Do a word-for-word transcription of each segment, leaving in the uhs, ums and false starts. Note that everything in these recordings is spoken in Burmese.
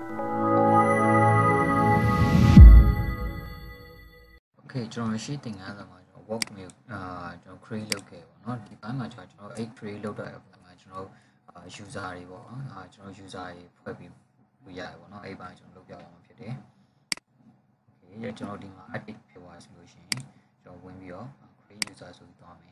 Okay ကျွန်တော်ရှိတင်ကားဆိုမှာကျွန်တော် WorkMail အာကျွန်တော် create လုပ်ခဲ့ပေါ့နော်ဒီဘက်မှာကျွန်တော်အဲ့ create လုပ်တဲ့အခါမှာကျွန်တော် user တွေပေါ့နော်အာကျွန်တော် user တွေဖွဲ့ပြီးလို့ရတယ်ပေါ့နော်အဲ့ဘက်ကျွန်တော်လုပ်ပြအောင်ဖြစ်တယ် Okay ကျွန်တော်ဒီမှာ edit ဖြစ်သွားဆိုလို့ရှိရင်ကျွန်တော်ဝင်ပြီးတော့ create user ဆိုပြီးသွားမယ်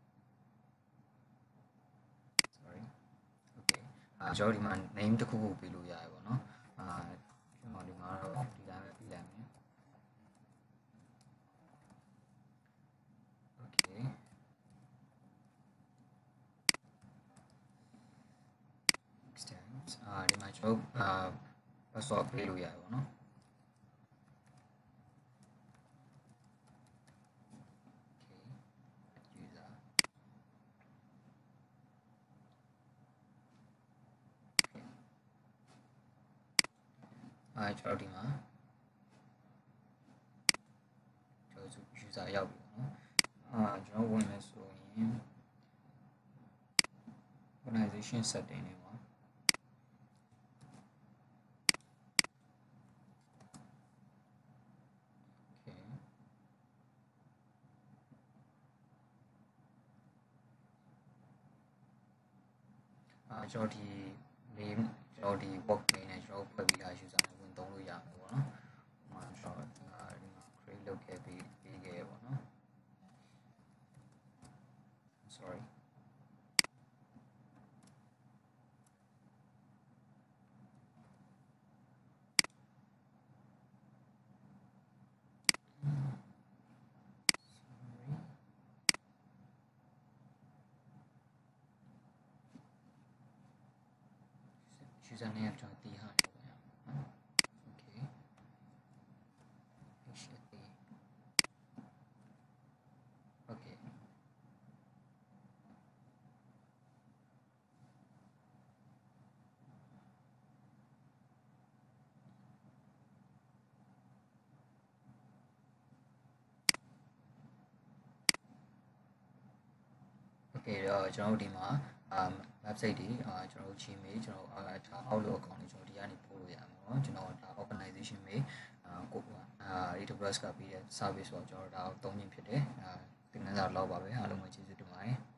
sorry okay အာကျွန်တော်ဒီမှာ name တစ်ခုခုပေးလို့ရတယ်ပေါ့နော်အာကျွန်တော်ဒီမှာတော့ဒီတိုင်းပဲပေးလိုက်မယ် okay extends အာဒီမှာကျွန်တော်အာ password ပေးလို့ရတယ်ပေါ့နော် အာကျွန်တော်ဒီမှာကျွန်တော် user ရောက်ပြီပေါ့နော်အာကျွန်တော်ဝင်မယ်ဆိုရင် organization setting တွေမှာ okay အာကျွန်တော်ဒီ name ကျွန်တော်ဒီ WorkMail နဲ့ကျွန်တော်ဖွဲ့ပြီးသား user နဲ့ဝင်သုံးလို့ရမယ်ပေါ့နော်ဟိုမှာကျွန်တော်ဒီမှာ create လုပ်ခဲ့ပြီးပြီးခဲ့ပေါ့နော် sorry user name ကျွန်တော်တီးဟာလို့ရနော် okay okay okay တော့ကျွန်တော်တို့ဒီမှာအာ website တွေအာကျွန်တော်တို့ Gmail ကျွန်တော်အာဒါ Outlook account တွေကျွန်တော်ဒီကနေပို့လို့ရမှာเนาะကျွန်တော်ဒါ organization တွေအာကိုအာ A W S ကပေးတဲ့ service ပေါ့ကျွန်တော်ဒါကိုသုံးခြင်းဖြစ်တယ်အာသင်ခန်းစာလောက်ပါပဲအားလုံးပဲကျေးဇူးတင်ပါတယ်